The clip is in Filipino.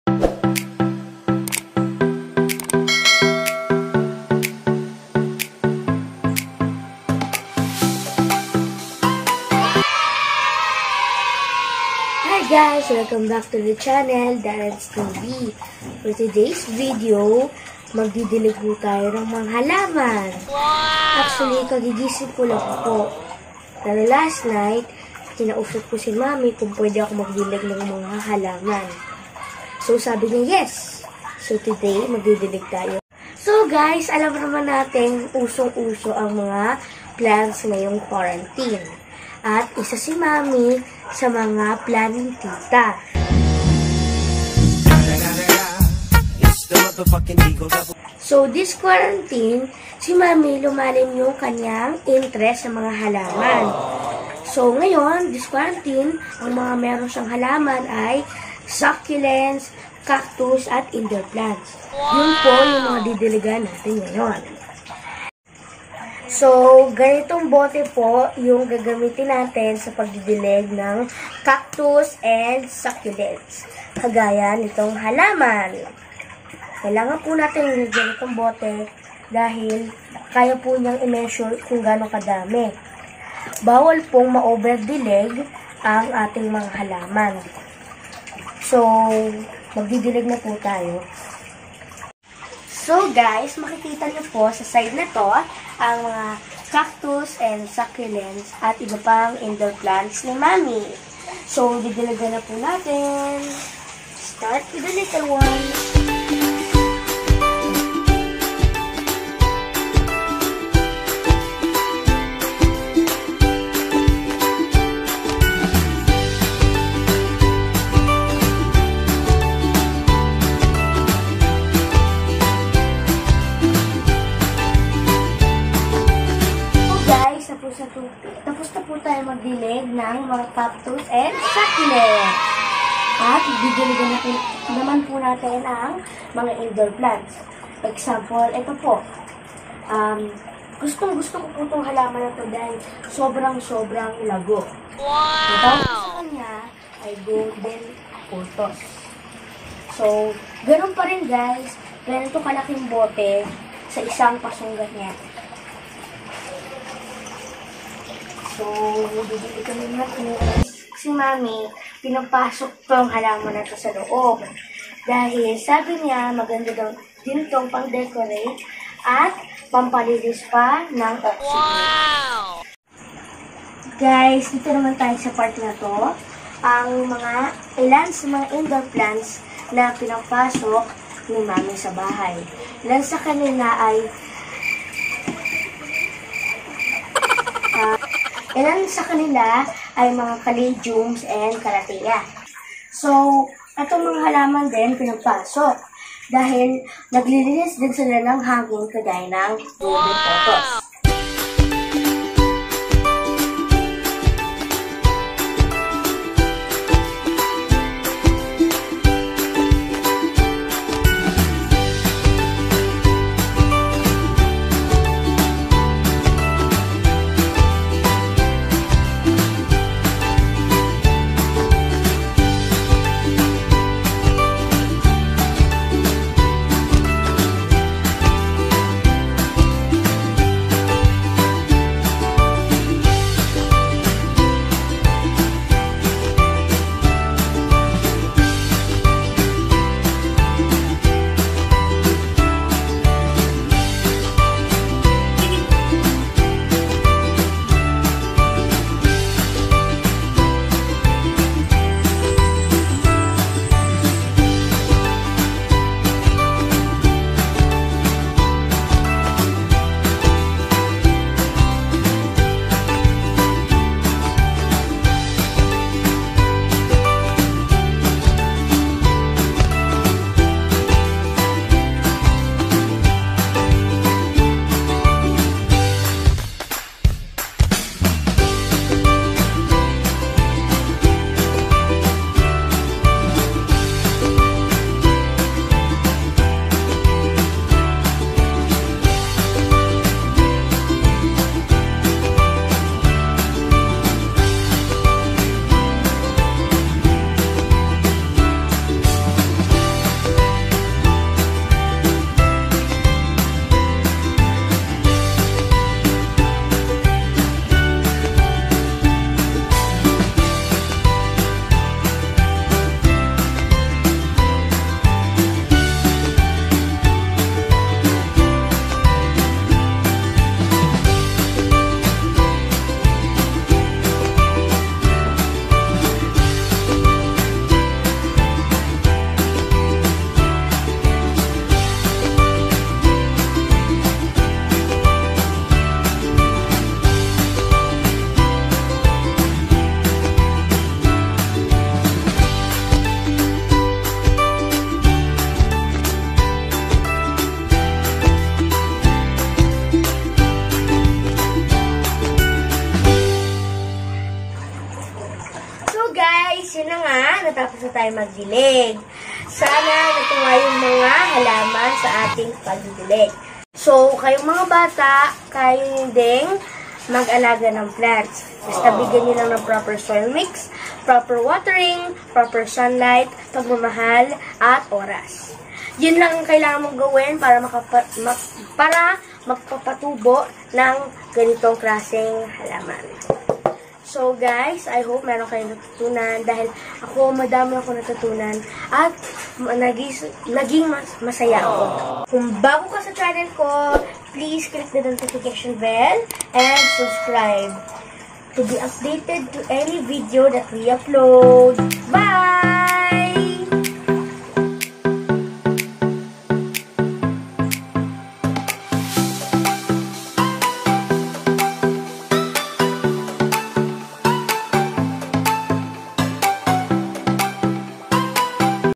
Hi guys! Welcome back to the channel, Darren's TV. For today's video, magdidilig po tayo ng mga halaman. Actually, kagigising ko lang po. Pero last night, kinausap ko si Mami kung pwede ako magdilig ng mga halaman. So sabi niya yes. So today, magdidilig tayo. So guys, alam naman natin usong-uso ang mga plants ngayong quarantine. At isa si Mami sa mga planning tita. So this quarantine, si Mami lumalim yung kanyang interest sa mga halaman. So ngayon, this quarantine, ang mga meron siyang halaman ay succulents, cactus, at indoor plants. Yun po yung mga didiligan natin ngayon. So, ganitong bote po yung gagamitin natin sa pagdidilig ng cactus and succulents. Kagaya nitong halaman. Kailangan po natin yung ganitong bote dahil kaya po niyang i-measure kung gaano kadami. Bawal pong ma-overdilig ang ating mga halaman. So, magdidilig na po tayo. So guys, makikita niyo po sa side na to ang mga cactus and succulents at iba pang indoor plants ni Mami. So, didiligan na po natin. Start with the little one. Tapos na po tayo magdilig ng mga cactus and succulents. At didiligan naman po natin ang mga indoor plants. Example, ito po. Gustong-gusto ko po itong halaman na ito dahil sobrang lago. Wow! Ito sa kanya ay golden pothos. So, ganun pa rin guys. Ganito kalaking bote sa isang pasunggat niya. So, bibili kami natin. Si Mami, pinapasok tong halaman na ito sa loob. Dahil sabi niya, maganda daw din itong pang-decorate at pampalilis pa ng oxygen. Wow! Guys, dito naman tayo sa part na to. Ang mga ilan sa mga indoor plants na pinapasok ni Mami sa bahay. Ilan sa kanila ay ilan sa kanila ay mga caladiums and calathea. So, itong mga halaman din pinagpasok dahil naglilinis din sila ng hangin kagaya ng golden pothos. tayo magdilig. Sana natuwa yung mga halaman sa ating pagdidilig. So, kayong mga bata, kayo ding mag-alaga ng plants. Basta bigyan nyo lang ng proper soil mix, proper watering, proper sunlight, pagmamahal, at oras. Yun lang ang kailangan mong gawin para magpapatubo ng ganitong klaseng halaman. So guys, I hope meron kayong natutunan dahil madami ako natutunan at naging masaya ako. Kung bago ka sa channel ko, please click the notification bell and subscribe to be updated to any video that we upload. Bye!